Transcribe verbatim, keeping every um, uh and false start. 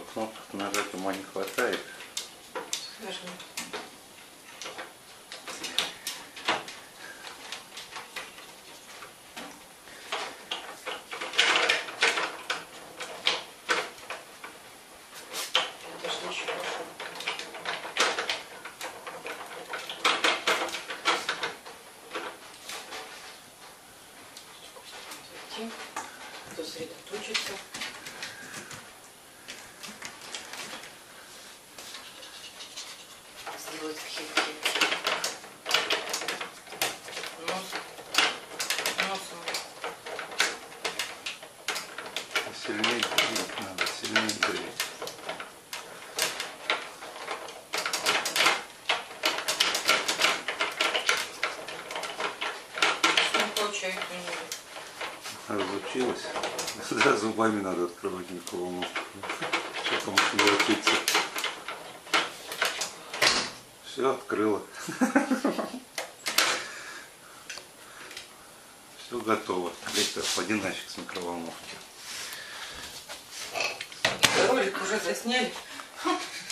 кнопок нажать ума не хватает. Нажми. Сосредоточиться. Сделать хит-хит. Носом. Носом. Сильнее греть надо, сильнее греть. Что не получается у нее? Разучилась. Да, зубами надо открывать микроволновку. Что там научиться? Все, открыла. Все готово. Виктор, поди нафиг с микроволновки. Ролик уже засняли.